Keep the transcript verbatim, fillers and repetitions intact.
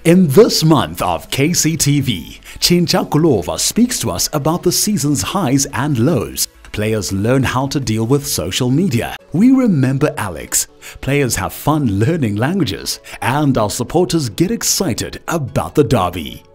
In this month of K C T V, Chincha Kulova speaks to us about the season's highs and lows. Players learn how to deal with social media. We remember Alex. Players have fun learning languages, and our supporters get excited about the derby.